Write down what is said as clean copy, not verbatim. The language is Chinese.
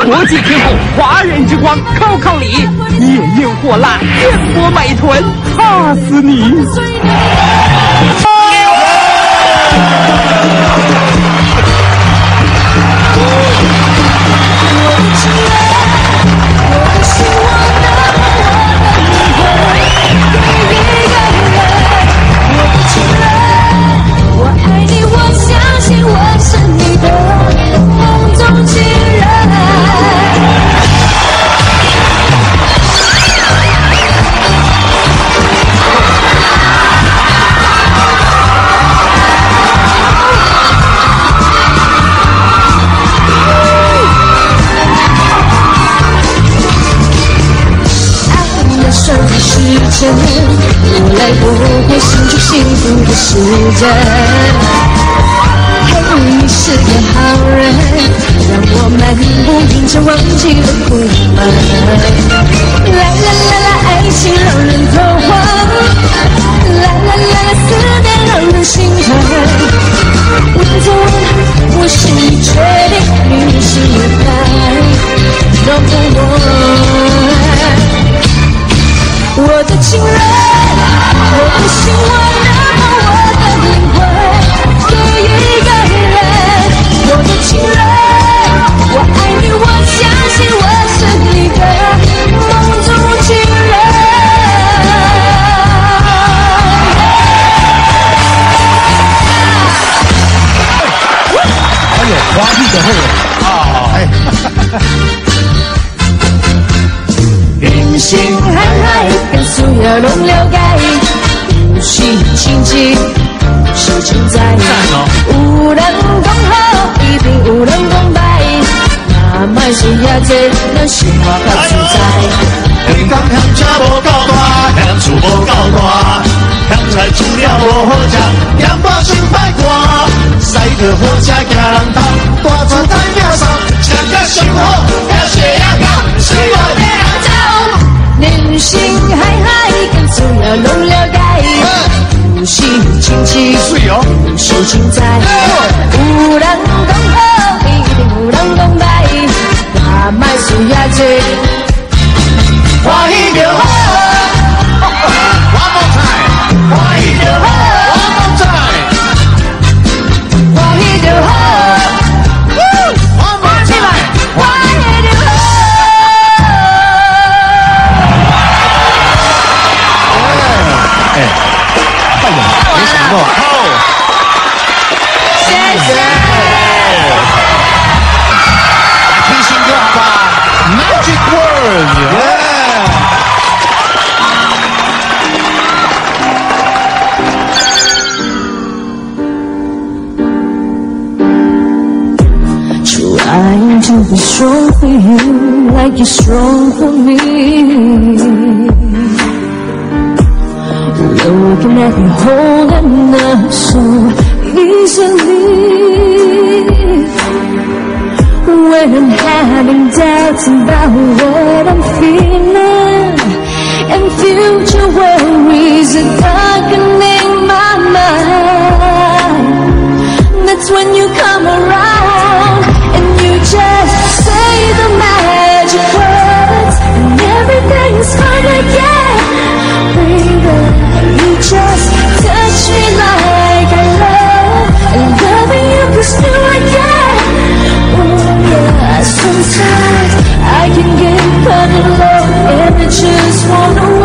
国际天后华人之光 Coco 里也诱惑辣电波美臀，怕死你！ 我来不会幸福幸福的时间。嘿，你是个好人，让我漫不经心忘记了苦闷。啦啦啦啦，爱情让人头昏，啦啦啦啦，思念让人心疼。问就问，我是你确定你是爱，Number one。我的情人，我的心，我然后我的灵魂给一个人。我的情人，我爱你，我相信我是你的梦中情人。 哎呦，华丽的后人啊！哎。 人生海海，跟素要拢了解，有时亲情是存在。有人讲好，一定有人讲歹，那莫需要这咱生活较自在。 香港乡车无够大，乡厝无够大，乡菜煮了无好食，盐巴心歹寒，驶着好车行人头，大船等野送，吃甲上好，要血也高，水我的。 人生海海，跟素要拢了解，有时亲情，有时情在。有人讲好，一定有人讲歹，那莫需要这，欢喜就好。 One more time， 欢喜就好。 One more time， 欢喜就好。 One more time， 欢喜就好。 哎呀，没想到哦！ 谢谢。 听新歌好吧 ？Magic World， Trying to be strong for you like you're strong for me. Looking at you holding up so easily. When I'm having doubts about what I'm feeling, and future worries are darkening my mind. That's when you come around and you just say the magic words, and everything's fine again. Baby, you just touch me like I love, and loving you 'cause you again. Oh yeah, sometimes I can get kind of low and I just wanna